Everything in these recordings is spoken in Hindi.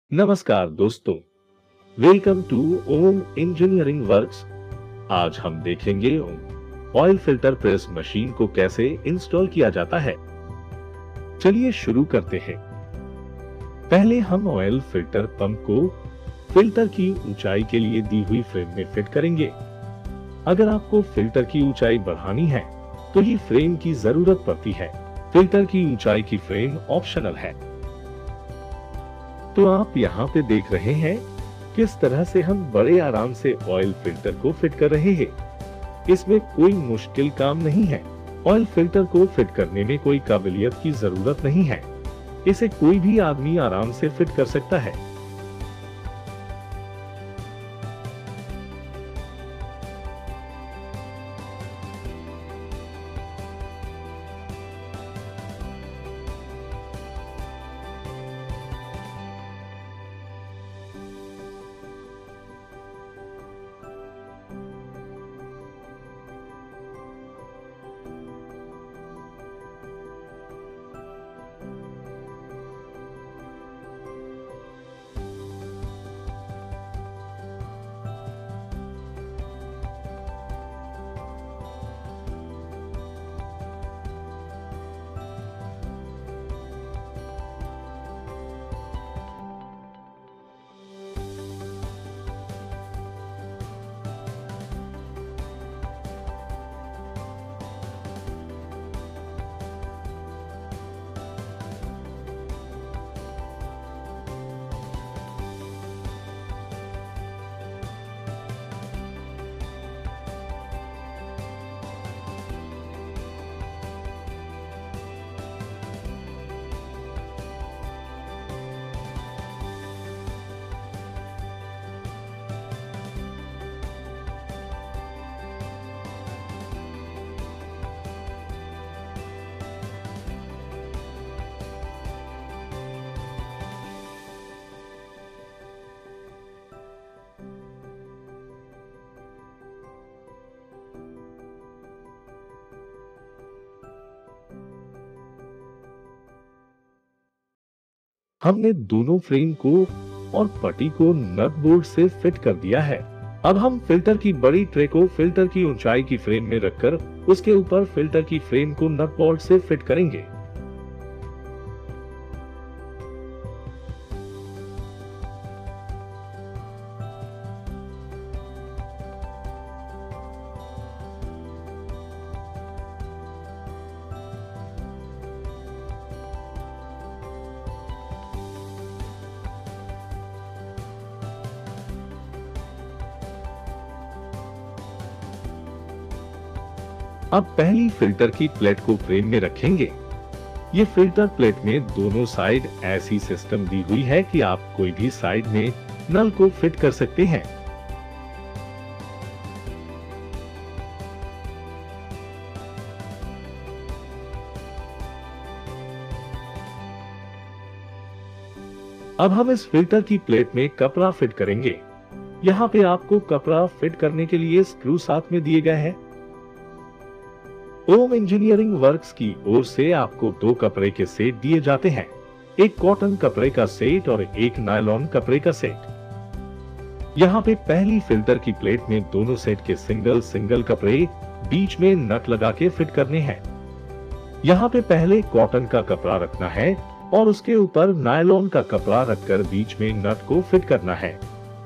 नमस्कार दोस्तों, welcome to Om engineering works. आज हम देखेंगे ऑयल फिल्टर प्रेस मशीन को कैसे इंस्टॉल किया जाता है। चलिए शुरू करते हैं। पहले हम ऑयल फिल्टर पंप को फिल्टर की ऊंचाई के लिए दी हुई फ्रेम में फिट करेंगे। अगर आपको फिल्टर की ऊंचाई बढ़ानी है तो ही फ्रेम की जरूरत पड़ती है। फिल्टर की ऊंचाई की फ्रेम ऑप्शनल है। तो आप यहाँ पे देख रहे हैं किस तरह से हम बड़े आराम से ऑयल फिल्टर को फिट कर रहे हैं। इसमें कोई मुश्किल काम नहीं है। ऑयल फिल्टर को फिट करने में कोई काबिलियत की जरूरत नहीं है। इसे कोई भी आदमी आराम से फिट कर सकता है। हमने दोनों फ्रेम को और पट्टी को नट बोल्ट से फिट कर दिया है। अब हम फिल्टर की बड़ी ट्रे को फिल्टर की ऊंचाई की फ्रेम में रखकर उसके ऊपर फिल्टर की फ्रेम को नट बोल्ट से फिट करेंगे। अब पहली फिल्टर की प्लेट को फ्रेम में रखेंगे। ये फिल्टर प्लेट में दोनों साइड ऐसी सिस्टम दी हुई है कि आप कोई भी साइड में नल को फिट कर सकते हैं। अब हम इस फिल्टर की प्लेट में कपड़ा फिट करेंगे। यहाँ पे आपको कपड़ा फिट करने के लिए स्क्रू साथ में दिए गए हैं। ओम इंजीनियरिंग वर्क्स की ओर से आपको दो कपड़े के सेट दिए जाते हैं, एक कॉटन कपड़े का सेट और एक नायलॉन कपड़े का सेट। यहाँ पे पहली फिल्टर की प्लेट में दोनों सेट के सिंगल सिंगल कपड़े बीच में नट लगा के फिट करने हैं। यहाँ पे पहले कॉटन का कपड़ा रखना है और उसके ऊपर नायलॉन का कपड़ा रखकर बीच में नट को फिट करना है।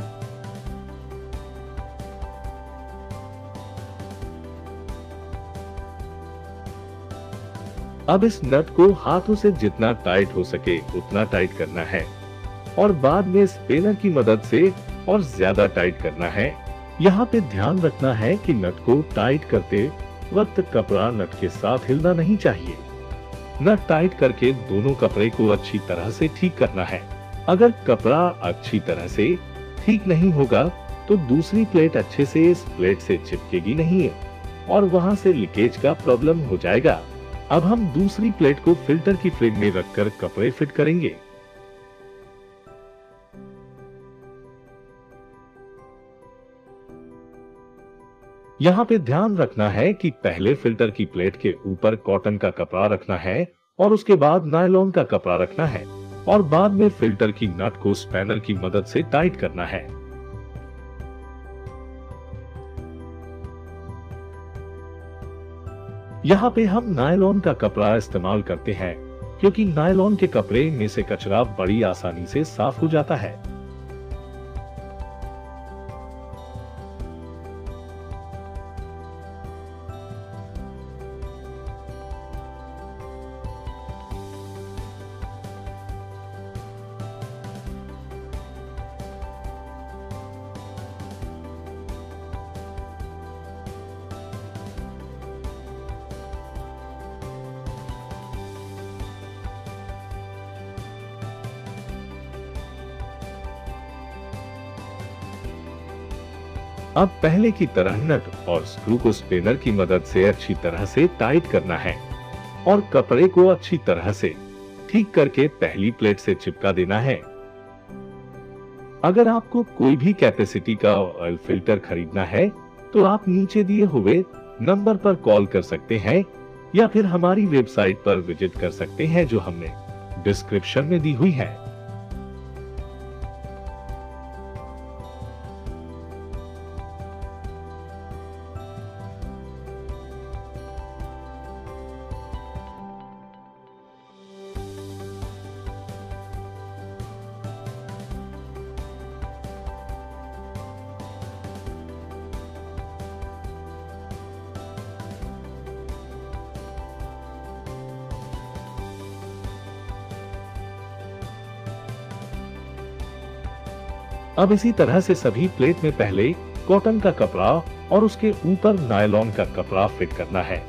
अब इस नट को हाथों से जितना टाइट हो सके उतना टाइट करना है और बाद में स्पेनर की मदद से और ज्यादा टाइट करना है। यहाँ पे ध्यान रखना है कि नट को टाइट करते वक्त कपड़ा नट के साथ हिलना नहीं चाहिए। नट टाइट करके दोनों कपड़े को अच्छी तरह से ठीक करना है। अगर कपड़ा अच्छी तरह से ठीक नहीं होगा तो दूसरी प्लेट अच्छे से इस प्लेट से चिपकेगी नहीं और वहां से लीकेज का प्रॉब्लम हो जाएगा। अब हम दूसरी प्लेट को फिल्टर की फ्रेम में रखकर कपड़े फिट करेंगे। यहाँ पे ध्यान रखना है कि पहले फिल्टर की प्लेट के ऊपर कॉटन का कपड़ा रखना है और उसके बाद नायलॉन का कपड़ा रखना है। और बाद में फिल्टर की नट को स्पैनर की मदद से टाइट करना है। यहाँ पे हम नायलॉन का कपड़ा इस्तेमाल करते हैं क्योंकि नायलॉन के कपड़े में से कचरा बड़ी आसानी से साफ हो जाता है। अब पहले की तरह नट और स्क्रू को स्पेनर की मदद से अच्छी तरह से टाइट करना है और कपड़े को अच्छी तरह से ठीक करके पहली प्लेट से चिपका देना है। अगर आपको कोई भी कैपेसिटी का ऑयल फिल्टर खरीदना है तो आप नीचे दिए हुए नंबर पर कॉल कर सकते हैं या फिर हमारी वेबसाइट पर विजिट कर सकते हैं जो हमने डिस्क्रिप्शन में दी हुई है। अब इसी तरह से सभी प्लेट में पहले कॉटन का कपड़ा और उसके ऊपर नायलॉन का कपड़ा फिट करना है।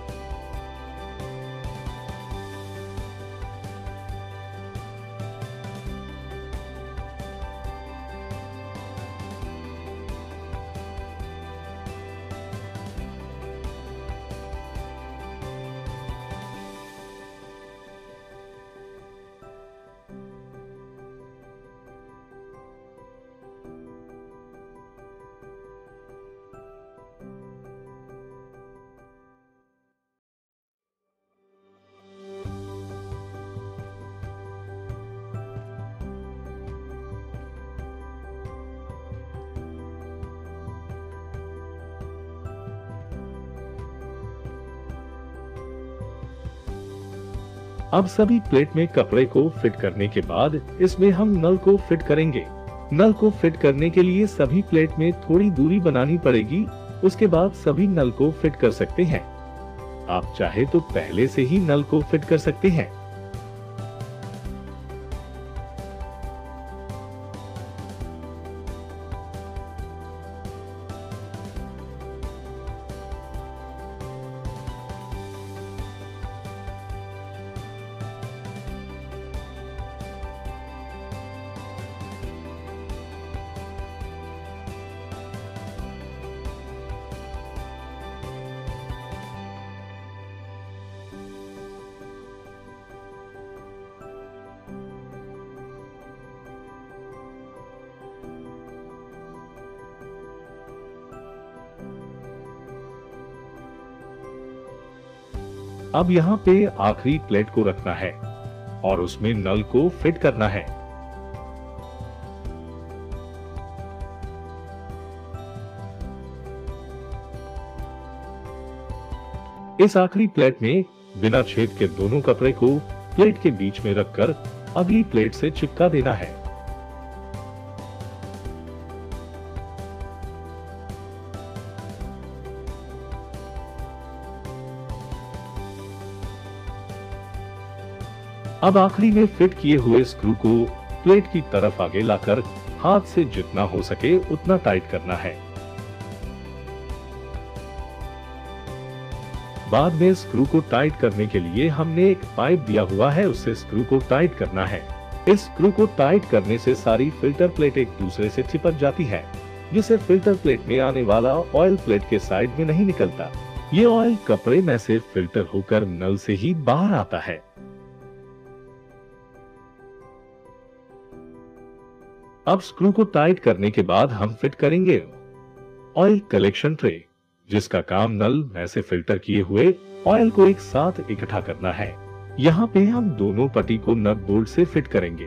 अब सभी प्लेट में कपड़े को फिट करने के बाद इसमें हम नल को फिट करेंगे। नल को फिट करने के लिए सभी प्लेट में थोड़ी दूरी बनानी पड़ेगी। उसके बाद सभी नल को फिट कर सकते हैं। आप चाहे तो पहले से ही नल को फिट कर सकते हैं। अब यहाँ पे आखिरी प्लेट को रखना है और उसमें नल को फिट करना है। इस आखिरी प्लेट में बिना छेद के दोनों कपड़े को प्लेट के बीच में रखकर अगली प्लेट से चिपका देना है। अब आखिरी में फिट किए हुए स्क्रू को प्लेट की तरफ आगे लाकर हाथ से जितना हो सके उतना टाइट करना है। बाद में स्क्रू को टाइट करने के लिए हमने एक पाइप दिया हुआ है, उससे स्क्रू को टाइट करना है। इस स्क्रू को टाइट करने से सारी फिल्टर प्लेट एक दूसरे से चिपक जाती है, जिससे फिल्टर प्लेट में आने वाला ऑयल प्लेट के साइड में नहीं निकलता। ये ऑयल कपड़े में से फिल्टर होकर नल से ही बाहर आता है। अब स्क्रू को टाइट करने के बाद हम फिट करेंगे ऑयल कलेक्शन ट्रे, जिसका काम नल में से फिल्टर किए हुए ऑयल को एक साथ इकट्ठा करना है। यहाँ पे हम दोनों पट्टी को नट बोल्ट से फिट करेंगे।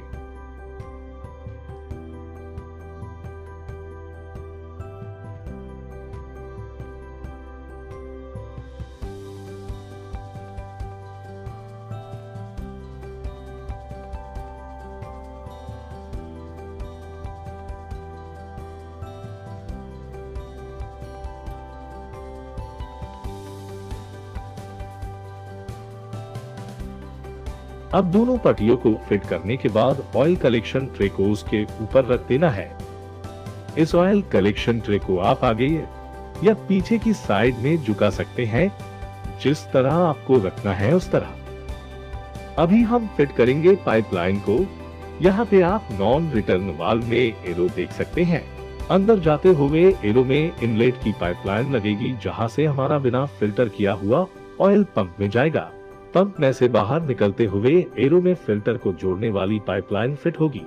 अब दोनों पट्टियों को फिट करने के बाद ऑयल कलेक्शन ट्रे को उसके ऊपर रख देना है। इस ऑयल कलेक्शन ट्रे को आप आगे या पीछे की साइड में झुका सकते हैं, जिस तरह आपको रखना है उस तरह। अभी हम फिट करेंगे पाइपलाइन को। यहाँ पे आप नॉन रिटर्न वाल्व में एरो देख सकते हैं। अंदर जाते हुए एरो में इनलेट की पाइपलाइन लगेगी, जहाँ से हमारा बिना फिल्टर किया हुआ ऑयल पंप में जाएगा। पंप में से बाहर निकलते हुए एरो में फिल्टर को जोड़ने वाली पाइपलाइन फिट होगी।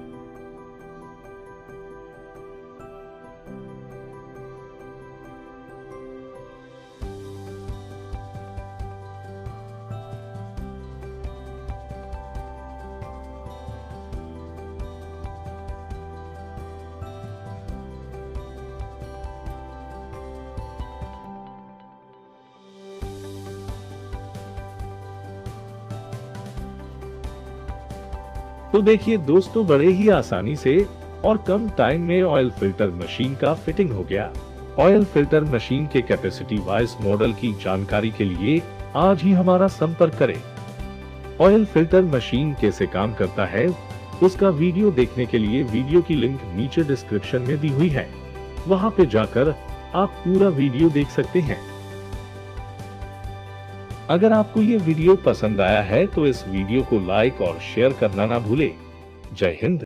तो देखिए दोस्तों, बड़े ही आसानी से और कम टाइम में ऑयल फिल्टर मशीन का फिटिंग हो गया। ऑयल फिल्टर मशीन के कैपेसिटी वाइज मॉडल की जानकारी के लिए आज ही हमारा संपर्क करें। ऑयल फिल्टर मशीन कैसे काम करता है उसका वीडियो देखने के लिए वीडियो की लिंक नीचे डिस्क्रिप्शन में दी हुई है, वहां पे जाकर आप पूरा वीडियो देख सकते हैं। अगर आपको ये वीडियो पसंद आया है तो इस वीडियो को लाइक और शेयर करना ना भूले। जय हिंद।